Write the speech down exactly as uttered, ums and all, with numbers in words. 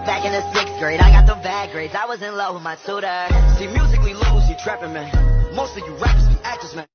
Back in the sixth grade, I got the bad grades. I was in love with my tutor. See, music we lose, you trapping, man. Most of you rappers be actors, man.